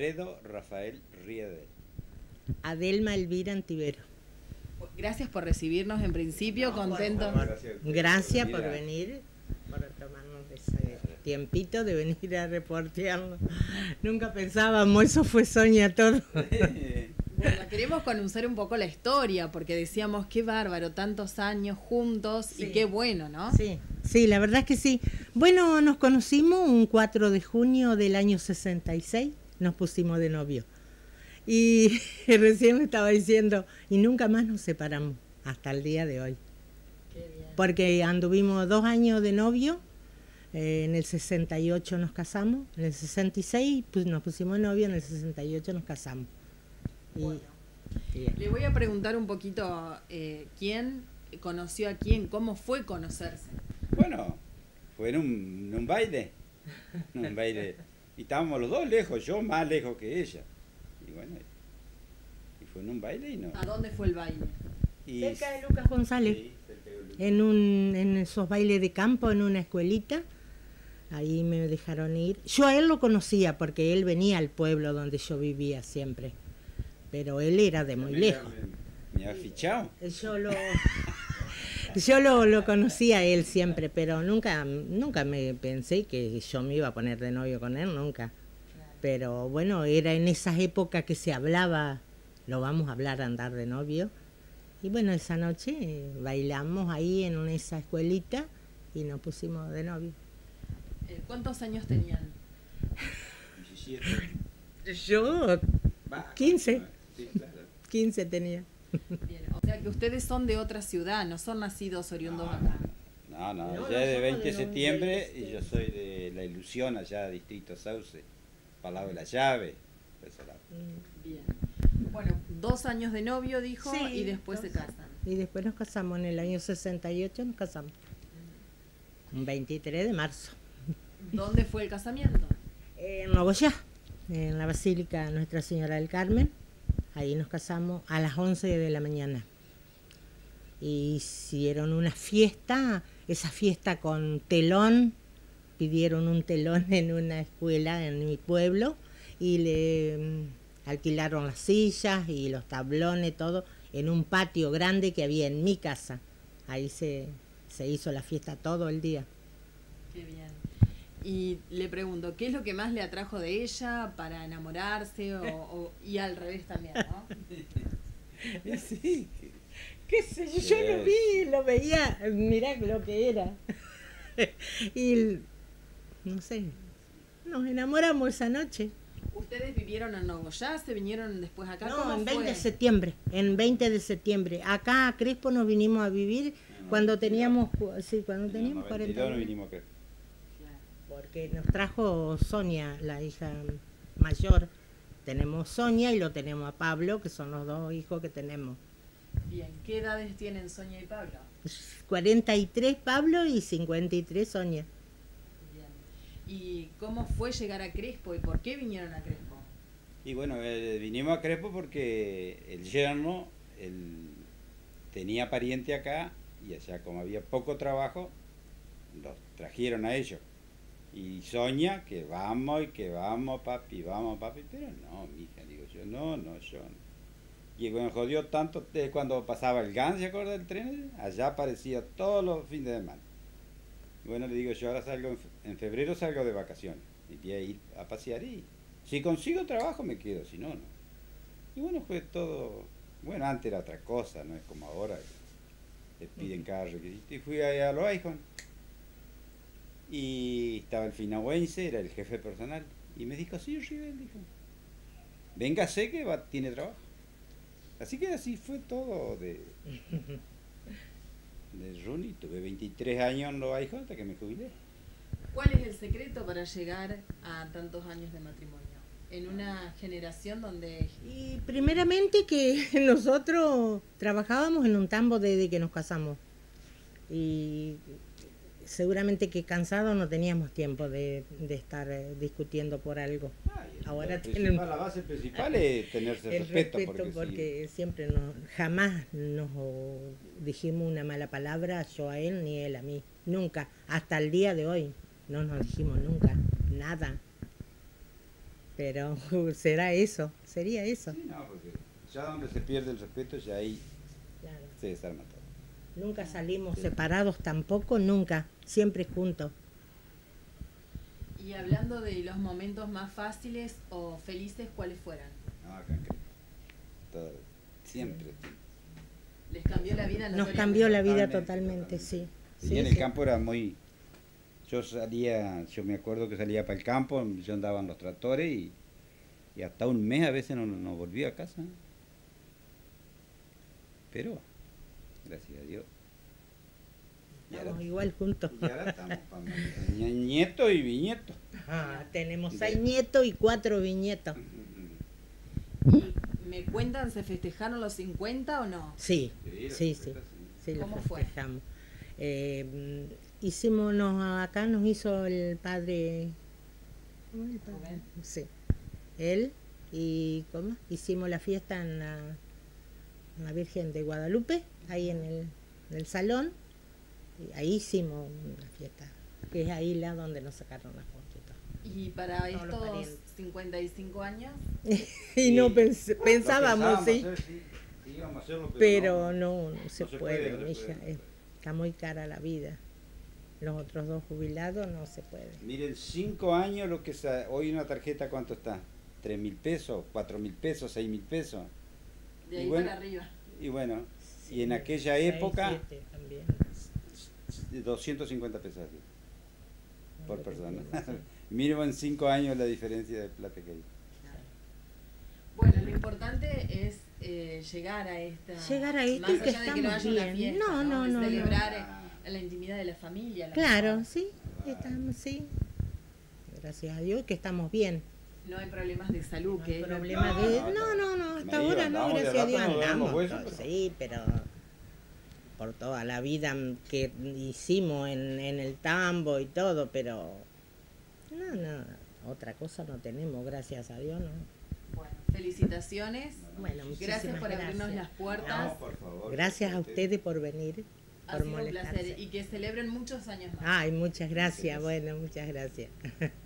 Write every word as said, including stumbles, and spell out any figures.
Alfredo Rafael Riedel. Adelma Elvira Antivero. Gracias por recibirnos en principio, No, contentos. bueno, gracias, Gracias por Mira. venir, por tomarnos ese tiempito de venir a reportearlo. Nunca pensábamos, eso fue Sonia todo. Bueno, queremos conocer un poco la historia, porque decíamos, qué bárbaro, tantos años juntos, Sí. y qué bueno, ¿no? Sí, sí, la verdad es que sí. Bueno, nos conocimos un cuatro de junio del año sesenta y seis, nos pusimos de novio. Y recién me estaba diciendo, y nunca más nos separamos, hasta el día de hoy. Qué bien. Porque anduvimos dos años de novio, eh, en el sesenta y ocho nos casamos, en el sesenta y seis pues, nos pusimos de novio, en el sesenta y ocho nos casamos. Y, Bueno. y- Le voy a preguntar un poquito eh, quién conoció a quién, cómo fue conocerse. Bueno, fue en un, en un baile. En un baile. Y estábamos los dos lejos, yo más lejos que ella. Y bueno, y fue en un baile y no. ¿A dónde fue el baile? Y, cerca de Lucas González, Sí, cerca de Lucas. en, un, en esos bailes de campo, en una escuelita, ahí me dejaron ir. Yo a él lo conocía porque él venía al pueblo donde yo vivía siempre, pero él era de muy Me- lejos. Me, me ha fichado. Yo lo, yo lo, lo conocía a él siempre, pero nunca, nunca me pensé que yo me iba a poner de novio con él, nunca. Pero bueno, era en esas épocas que se hablaba, lo vamos a hablar, andar de novio. Y bueno, esa noche eh, bailamos ahí en una- esa escuelita y nos pusimos de novio. Eh, ¿Cuántos años tenían? diecisiete. Yo Va, quince. Sí, claro. quince tenía. Bien, o sea que ustedes son de otra ciudad, no son nacidos oriundos No, acá. No, no, No, ella es de nosotros veinte de de septiembre noventa y y yo soy de La Ilusión, allá, Distrito Sauce, Palau de la Llave. por ese lado. Bien. Bueno, dos años de novio, dijo, Sí, y después se dos. casan. Y después nos casamos, en el año sesenta y ocho nos casamos. Un veintitrés de marzo. ¿Dónde fue el casamiento? En Nogoyá, en la Basílica Nuestra Señora del Carmen. Ahí nos casamos a las once de la mañana. Y hicieron una fiesta, esa fiesta con telón, pidieron un telón en una escuela en mi pueblo y le mm, alquilaron las sillas y los tablones, todo, en un patio grande que había en mi casa. Ahí se, se hizo la fiesta todo el día. Qué bien. Y le pregunto, ¿qué es lo que más le atrajo de ella para enamorarse o, o- y al revés también, ¿no? Sí, que- ¿Qué sé yo? Yo lo vi, lo veía, mirá lo que era. Y no sé, nos enamoramos esa noche. ¿Ustedes vivieron en Nogoyá? ¿Se vinieron después acá? No, ¿Cómo en fue? veinte de septiembre, en veinte de septiembre. Acá a Crespo nos vinimos a vivir cuando teníamos, cu- sí, cuando en el teníamos noventa y cuarenta dos nos años. vinimos acá. Claro. Porque nos trajo Sonia, la hija mayor. Tenemos Sonia y lo tenemos a Pablo, que son los dos hijos que tenemos. Bien, ¿qué edades tienen Sonia y Pablo? cuarenta y tres Pablo y cincuenta y tres Sonia. Bien. ¿Y cómo fue llegar a Crespo y por qué vinieron a Crespo? Y bueno, eh, vinimos a Crespo porque el yerno él tenía pariente acá y allá como había poco trabajo, los trajeron a ellos. Y Soña, que vamos y que vamos, papi, vamos, papi, pero no, mija, digo yo, no, no, yo no. Y bueno, jodió tanto eh, cuando pasaba el GAN, ¿se acuerda del tren? Allá aparecía todos los fines de semana. Y bueno, le digo, yo ahora salgo, en, fe- en febrero salgo de vacaciones. Y voy a ir a pasear y si consigo trabajo me quedo, si no, no. Y bueno, fue todo, bueno, antes era otra cosa, no es como ahora, que te piden cada requisito. Y fui a, a Loaijon. Y estaba el finahuense, era el jefe personal. Y me dijo, sí, Rivel, dijo, véngase que va, tiene trabajo. Así que así fue todo de, de Runi. Tuve veintitrés años en Loaijon hasta que me jubilé. ¿Cuál es el secreto para llegar a tantos años de matrimonio? En una generación donde... Y primeramente que nosotros trabajábamos en un tambo desde que nos casamos. Y seguramente que cansados no teníamos tiempo de, de estar eh, discutiendo por algo. Ahora la, tienen- principal, la base principal es tenerse El respeto, respeto, porque, porque siempre nos, jamás nos dijimos una mala palabra, yo a él ni él a mí, nunca, hasta el día de hoy no nos dijimos nunca, nada. Pero será eso, sería eso. Sí, no, porque ya donde se pierde el respeto, ya ahí Claro. se desarma todo. Nunca salimos Sí. separados tampoco, nunca, siempre juntos. Y hablando de los momentos más fáciles o felices, ¿cuáles fueron? No, acá en Crespo. Todo, siempre. ¿Les cambió la vida? Nos notoriamente? cambió la vida Totalmente, totalmente, sí. Y Sí, en el sí. campo era muy... Yo salía, yo me acuerdo que salía para el campo, yo andaba en los tractores y, y hasta un mes a veces no, no volvía a casa. Pero, gracias a Dios. Y ahora, Estamos igual juntos. y ahora estamos con nieto y bisnieto. Ah, tenemos De- seis nietos y cuatro bisnietos. ¿Y me cuentan, se festejaron los cincuenta o no? Sí, Sí, la sí, sí, fiesta, sí, lo ¿Cómo fue? festejamos. Eh, hicimos, nos, acá nos hizo el padre, ¿cómo es el padre? Rubén. Sí, él y ¿cómo? Hicimos la fiesta en la, en la Virgen de Guadalupe, ahí en el, en el salón, y ahí hicimos una fiesta, que es ahí la donde nos sacaron las fotos y todo. Y para Todos los estos parientes. cincuenta y cinco años, Y no Sí. pens- Lo pensábamos, sí, hacer, sí, sí, íbamos a hacerlo, pero no, no se no se puede, puede, no se mija, puede, no se eh, puede. está muy cara la vida. Los otros dos jubilados no se puede. Miren, cinco años lo que sa- hoy una tarjeta, ¿cuánto está? ¿Tres mil pesos? ¿Cuatro mil pesos? ¿Seis mil pesos? de Y ahí bueno, para arriba. Y bueno, Sí, y en aquella seis, época, siete también. doscientos cincuenta pesos por No, persona. sí. Mínimo en cinco años la diferencia de plata que hay. Bueno, lo importante es eh, llegar a esta... Llegar a esto más y que allá de que no estamos haya una bien. fiesta, No, no, Es no, no. celebrar eh, la intimidad de la familia. la Claro, amistad. sí, estamos, sí. Gracias a Dios que estamos bien. No hay problemas de salud, No que hay es lo- problema No, de... no, No, no, no, hasta me ahora iba, no, andamos de gracias a Dios rato, nos dolemos andamos. huesos, todo, pero- Sí, pero por toda la vida que hicimos en, en el tambo y todo, pero... No, no, otra cosa no tenemos, gracias a Dios, no. Bueno, felicitaciones. Bueno, Gracias muchísimas por abrirnos gracias. las puertas. No, por favor. Gracias a ustedes por venir, Ha por sido un molestarse. placer y que celebren muchos años más. Ay, muchas gracias, bueno, muchas gracias.